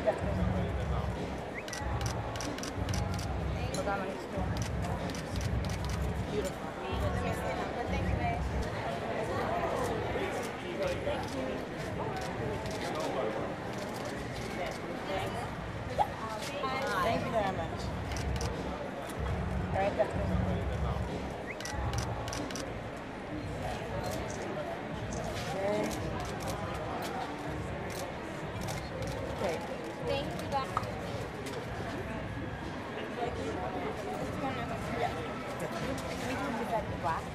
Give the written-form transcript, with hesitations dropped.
Beautiful. Thank you, babe. Thank you very much. All right, definitely. Okay. Thank you, guys. Yeah. We can do that black.